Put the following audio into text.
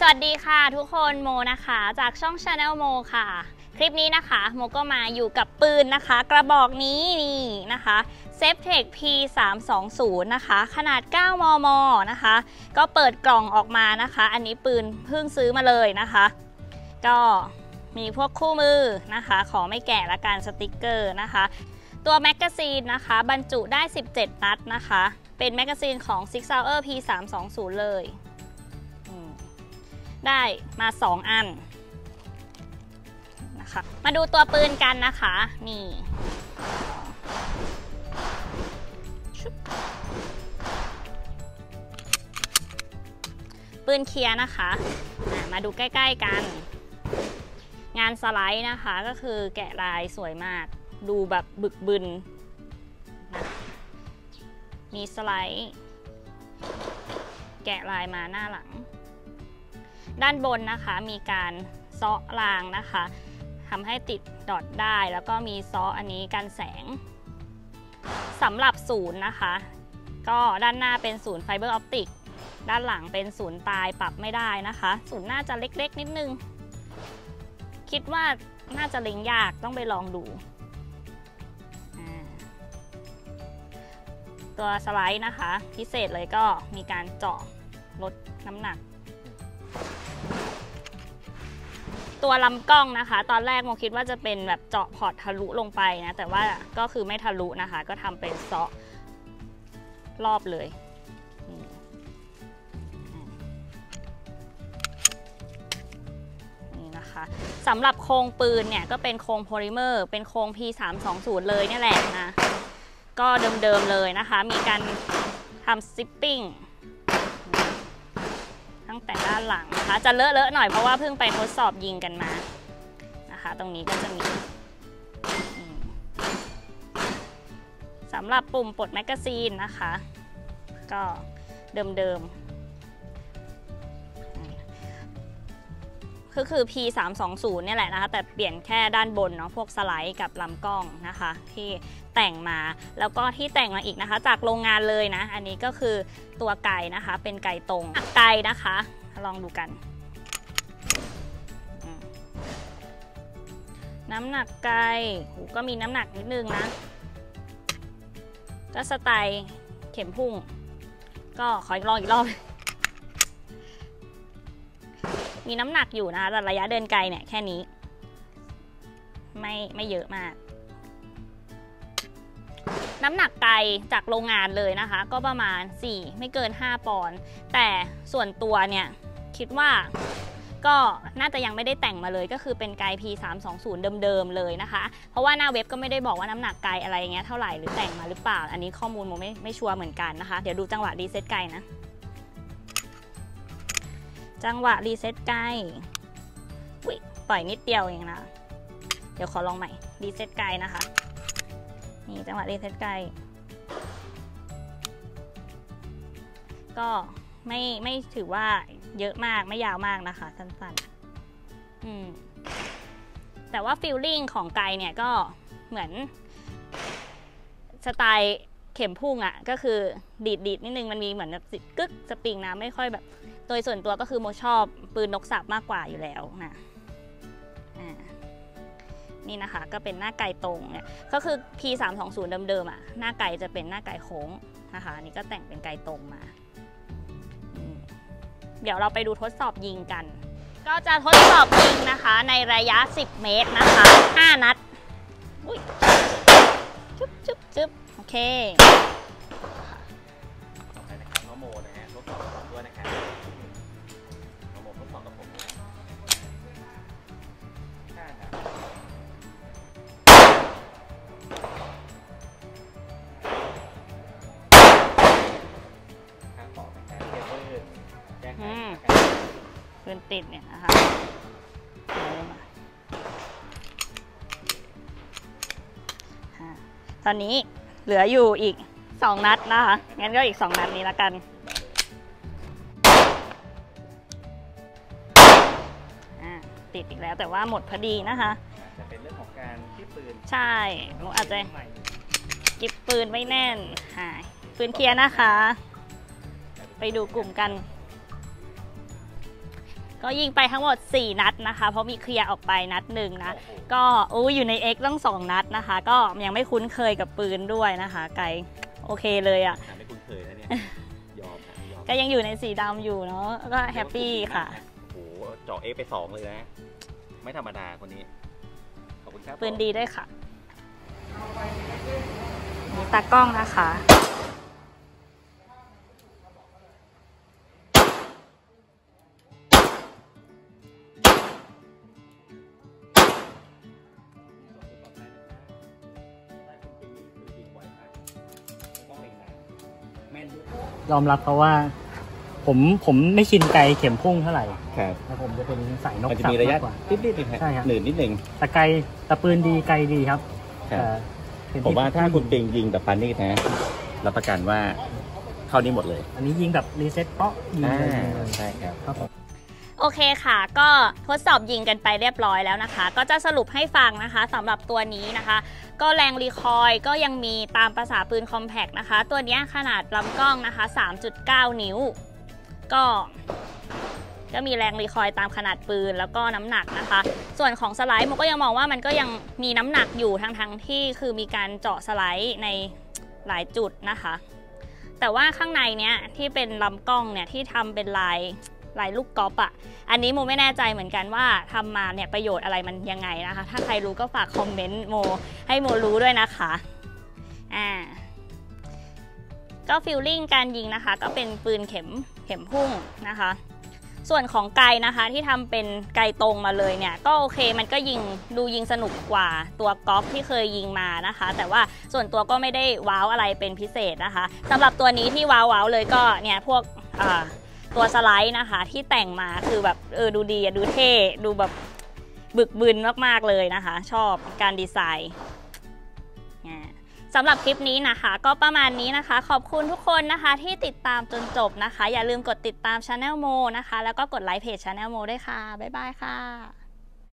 สวัสดีค่ะทุกคนโมนะคะจากช่อง Channel โมค่ะคลิปนี้นะคะโมก็มาอยู่กับปืนนะคะกระบอกนี้นี่นะคะ Safetech P320 นะคะขนาด 9 มม. นะคะก็เปิดกล่องออกมานะคะอันนี้ปืนเพิ่งซื้อมาเลยนะคะก็มีพวกคู่มือนะคะขอไม่แกะละกันสติกเกอร์นะคะตัวแมกกาซีนนะคะบรรจุได้17 นัดนะคะเป็นแมกกาซีนของ Sig Sauer P320 เลยได้มา2 อันนะคะมาดูตัวปืนกันนะคะนี่ปืนเคลียร์นะคะมาดูใกล้ๆกันงานสไลด์นะคะก็คือแกะลายสวยมากดูแบบบึกบึนนะมีสไลด์แกะลายมาหน้าหลังด้านบนนะคะมีการเซาะรางนะคะทำให้ติดดอทได้แล้วก็มีเซาะอันนี้กันแสงสำหรับศูนย์นะคะก็ด้านหน้าเป็นศูนย์ไฟเบอร์ออปติกด้านหลังเป็นศูนย์ตายปรับไม่ได้นะคะศูนย์น่าจะเล็กๆนิดนึงคิดว่าน่าจะเล็งยากต้องไปลองดูตัวสไลด์นะคะพิเศษเลยก็มีการเจาะลดน้ำหนักตัวลำกล้องนะคะตอนแรกโมคิดว่าจะเป็นแบบเจาะพอร์ตทะลุลงไปนะแต่ว่าก็คือไม่ทะลุนะคะก็ทำเป็นเซาะรอบเลยนี่นะคะสำหรับโครงปืนเนี่ยก็เป็นโครงโพลิเมอร์เป็นโครง P320 เลยนี่แหละนะก็เดิมๆเลยนะคะมีการทำซิปปิ้งตั้งแต่ด้านหลังนะคะจะเลอะๆหน่อยเพราะว่าเพิ่งไปทดสอบยิงกันมานะคะตรงนี้ก็จะมีสำหรับปุ่มปลดแมกกาซีนนะคะก็เดิมคือ P320 เนี่ยแหละนะคะแต่เปลี่ยนแค่ด้านบนเนาะพวกสไลด์กับลำกล้องนะคะที่แต่งมาแล้วก็ที่แต่งมาอีกนะคะจากโรงงานเลยนะอันนี้ก็คือตัวไก่นะคะเป็นไก่ตรงไก่นะคะลองดูกันน้ำหนักไก่ก็มีน้ำหนักนิดนึงนะก็สไตล์เข็มพุ่งก็ขอลองอีกรอบมีน้ำหนักอยู่นะคะแต่ระยะเดินไกลเนี่ยแค่นี้ไม่เยอะมากน้ำหนักไกลจากโรงงานเลยนะคะก็ประมาณ4ไม่เกิน5 ปอนด์แต่ส่วนตัวเนี่ยคิดว่าก็น่าจะยังไม่ได้แต่งมาเลยก็คือเป็นไก P320 เดิมๆเลยนะคะเพราะว่าหน้าเว็บก็ไม่ได้บอกว่าน้ำหนักไกอะไรอย่างเงี้ยเท่าไหร่หรือแต่งมาหรือเปล่าอันนี้ข้อมูลโมไม่ชัวร์เหมือนกันนะคะเดี๋ยวดูจังหวะรีเซ็ตไกนะจังหวะรีเซ็ตไกปล่อยนิดเดียวเองนะเดี๋ยวขอลองใหม่รีเซ็ตไกนะคะนี่จังหวะรีเซ็ตไกก็ไม่ถือว่าเยอะมากไม่ยาวมากนะคะสั้นๆแต่ว่าฟีลลิ่งของไกเนี่ยก็เหมือนสไตล์เข็มพุ่งอ่ะก็คือดีดนิดนึงมันมีเหมือนแบบกึกสปริงนะไม่ค่อยแบบโดยส่วนตัวก็คือโมชอบปืนนกสับมากกว่าอยู่แล้วนะนี่นะคะก็เป็นหน้าไก่ตรงเนี่ยก็คือ P320 เดิมๆอ่ะหน้าไก่จะเป็นหน้าไก่โค้งนะคะนี่ก็แต่งเป็นไก่ตรงมาเดี๋ยวเราไปดูทดสอบยิงกันก็จะทดสอบยิงนะคะในระยะ10 เมตรนะคะ5 นัดจุ๊บโอเคต่อไปนะครับน้องโมนะฮะทดสอบกับด้วยนะครับน้องโมทดสอบกับผมนะต่อไปการเทียบปืนแจ้งปืนติดเนี่ยนะคะตอนนี้เหลืออยู่อีก2 นัดนะคะงั้นก็อีก2 นัดนี้ละกันติดอีกแล้วแต่ว่าหมดพอดีนะคะจะเป็นเรื่องของการที่ปืนใช่อาจจะกิบปืนไม่แน่นปืนเคลียร์นะคะไปดูกลุ่มกันก็ยิงไปทั้งหมด4นัดนะคะเพราะมีเคลียร์ออกไปนัดหนึ่งนะก็อยู่ใน X ต้อง2นัดนะคะก็ยังไม่คุ้นเคยกับปืนด้วยนะคะไกโอเคเลยอ่ะไม่คุ้นเคยนะเนี่ยยอมก็ยังอยู่ในสีดำอยู่เนาะก็แฮปปี้ค่ะโอ้โหเจาะ X ไป2เลยนะไม่ธรรมดาคนนี้ขอบคุณครับปืนดีด้วยค่ะมีตากล้องนะคะยอมรับเพราะว่าผมไม่ชินไกลเข็มพุ่งเท่าไหร่ครับแต่ผมจะเป็นสายนกมันจะมีระยะนิดๆนึงครับหนืดนิดนึงแต่ไกลแต่ปืนดีไกลดีครับผมว่าถ้าคุณปิงยิงแบบปานี่นะรับประกันว่าเข้านี้หมดเลยอันนี้ยิงแบบรีเซ็ตเปาะยิงเลยใช่ครับโอเคค่ะก็ทดสอบยิงกันไปเรียบร้อยแล้วนะคะก็จะสรุปให้ฟังนะคะสำหรับตัวนี้นะคะก็แรงรีคอยล์ก็ยังมีตามภาษาปืนคอมแพคนะคะตัวนี้ขนาดลำกล้องนะคะ 3.9 นิ้วก็มีแรงรีคอยล์ตามขนาดปืนแล้วก็น้ำหนักนะคะส่วนของสไลด์มันก็ยังมองว่ามันก็ยังมีน้ำหนักอยู่ทั้งที่คือมีการเจาะสไลด์ในหลายจุดนะคะแต่ว่าข้างในเนี้ยที่เป็นลำกล้องเนี่ยที่ทำเป็นลายลูกกอล์ฟอ่ะอันนี้โมไม่แน่ใจเหมือนกันว่าทำมาเนี่ยประโยชน์อะไรมันยังไงนะคะถ้าใครรู้ก็ฝากคอมเมนต์โมให้โมรู้ด้วยนะคะก็ฟีลลิ่งการยิงนะคะก็เป็นปืนเข็มพุ่งนะคะส่วนของไกนะคะที่ทำเป็นไกตรงมาเลยเนี่ยก็โอเคมันก็ยิงสนุกกว่าตัวกอล์ฟที่เคยยิงมานะคะแต่ว่าส่วนตัวก็ไม่ได้ว้าวอะไรเป็นพิเศษนะคะสำหรับตัวนี้ที่ว้าวเลยก็เนี่ยพวกตัวสไลด์นะคะที่แต่งมาคือแบบดูดีดูเท่ดูแบบบึกบึนมากๆเลยนะคะชอบการดีไซน์สำหรับคลิปนี้นะคะก็ประมาณนี้นะคะขอบคุณทุกคนนะคะที่ติดตามจนจบนะคะอย่าลืมกดติดตาม Channel Mo นะคะแล้วก็กดไลค์เพจ Channel Mo ด้วยค่ะบ๊ายบายค่ะ